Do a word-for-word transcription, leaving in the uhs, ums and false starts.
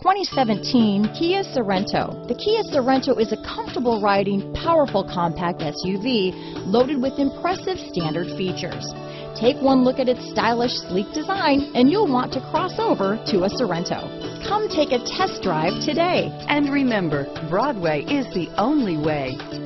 twenty seventeen Kia Sorento. The Kia Sorento is a comfortable riding, powerful compact S U V loaded with impressive standard features. Take one look at its stylish, sleek design and you'll want to cross over to a Sorento. Come take a test drive today. And remember, Broadway is the only way.